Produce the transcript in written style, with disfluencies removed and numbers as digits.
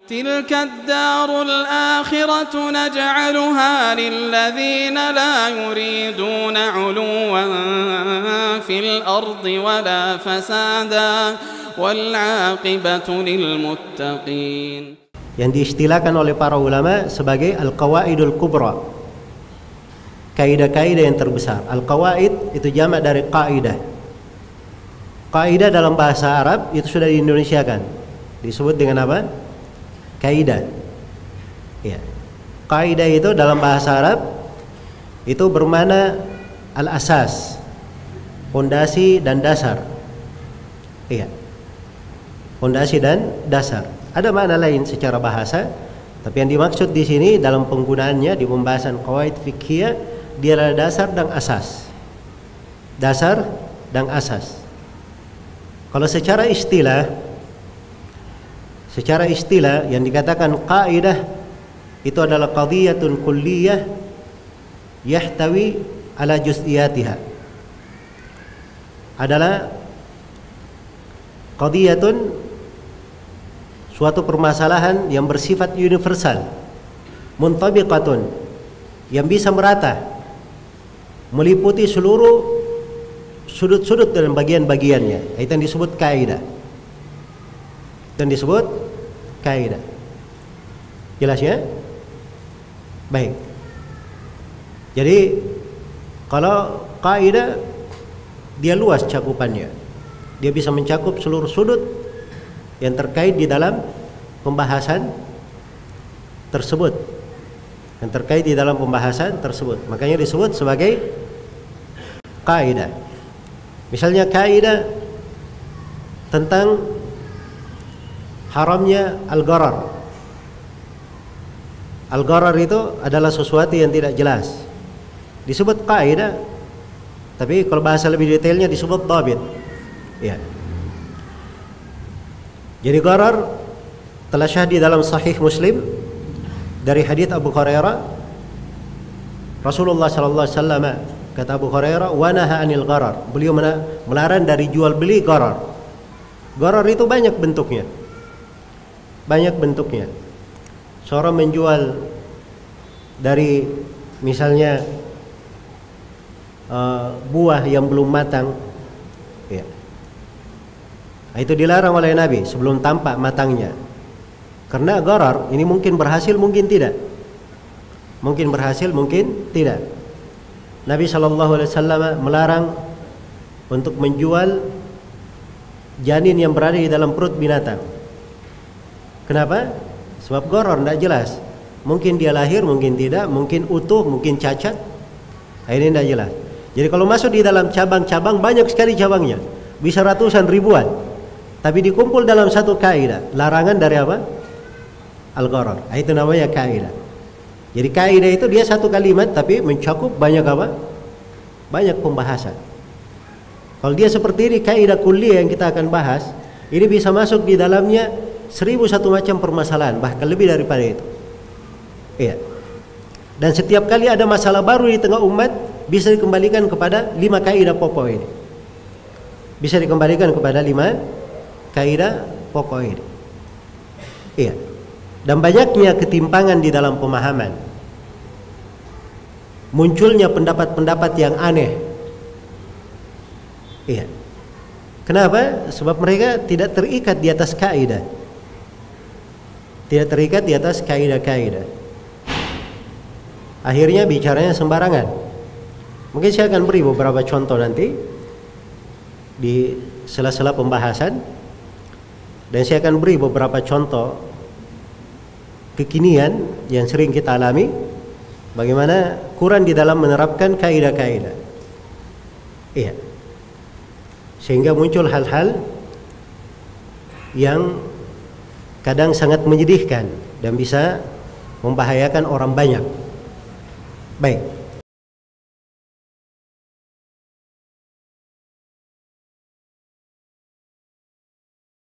تلك الدار الآخرة نجعلها للذين لا يريدون علوا في الأرض ولا فسادا والعاقبة للمتقين. Yang diistilahkan oleh para ulama sebagai al-qawaidul kubra, kaidah-kaidah yang terbesar. Al-qawaid itu jamak dari kaidah. Kaidah dalam bahasa Arab itu sudah diindonesiakan, disebut dengan apa? Kaidah. Ya. Kaidah itu dalam bahasa Arab itu bermakna al-asas, pondasi dan dasar. Iya. Pondasi dan dasar. Ada makna lain secara bahasa, tapi yang dimaksud di sini dalam penggunaannya di pembahasan qawaid fiqhiyah, dia adalah dasar dan asas. Dasar dan asas. Kalau secara istilah yang dikatakan kaidah itu adalah qadhiyatun kulliyah yahtawi ala juz'iyatiha. Adalah qadhiyatun, suatu permasalahan yang bersifat universal, muntabiqatun, yang bisa merata, meliputi seluruh sudut-sudut dan bagian-bagiannya. Itu yang disebut kaidah. Dan disebut kaidah. Jelas ya? Baik. Jadi kalau kaidah dia luas cakupannya. Dia bisa mencakup seluruh sudut yang terkait di dalam pembahasan tersebut. Yang terkait di dalam pembahasan tersebut. Makanya disebut sebagai kaidah. Misalnya kaidah tentang haramnya al-gharar. Al-gharar itu adalah sesuatu yang tidak jelas. Disebut kaidah, tapi kalau bahasa lebih detailnya disebut dhabit. Ya. Jadi gharar telah syahid dalam Sahih Muslim dari hadits Abu Hurairah. Rasulullah sallallahu alaihi wasallam, kata Abu Hurairah, wa naha 'anil gharar. Beliau melarang dari jual beli gharar. Gharar itu banyak bentuknya. Banyak bentuknya. Seorang menjual dari misalnya buah yang belum matang, ya. Itu dilarang oleh Nabi sebelum tampak matangnya. Karena gharar ini mungkin berhasil, mungkin tidak. Mungkin berhasil, mungkin tidak. Nabi SAW melarang untuk menjual janin yang berada di dalam perut binatang. Kenapa? Sebab gharar, tidak jelas. Mungkin dia lahir, mungkin tidak, mungkin utuh, mungkin cacat. Ini tidak jelas. Jadi kalau masuk di dalam cabang-cabang, banyak sekali cabangnya, bisa ratusan ribuan, tapi dikumpul dalam satu kaidah. Larangan dari apa? Al-gharar. Itu namanya kaidah. Jadi kaidah itu dia satu kalimat tapi mencakup banyak apa? Banyak pembahasan. Kalau dia seperti ini kaidah kulliyah yang kita akan bahas, ini bisa masuk di dalamnya 1001 macam permasalahan, bahkan lebih daripada itu. Iya. Dan setiap kali ada masalah baru di tengah umat, bisa dikembalikan kepada 5 kaidah pokok ini. Bisa dikembalikan kepada 5 kaidah pokok ini. Iya. Dan banyaknya ketimpangan di dalam pemahaman. Munculnya pendapat-pendapat yang aneh. Iya. Kenapa? Sebab mereka tidak terikat di atas kaidah. Tidak terikat di atas kaidah-kaidah. Akhirnya bicaranya sembarangan. Mungkin saya akan beri beberapa contoh nanti di sela-sela pembahasan, dan saya akan beri beberapa contoh kekinian yang sering kita alami, bagaimana kurang di dalam menerapkan kaidah-kaidah. Iya. Sehingga muncul hal-hal yang kadang sangat menyedihkan dan bisa membahayakan orang banyak. Baik.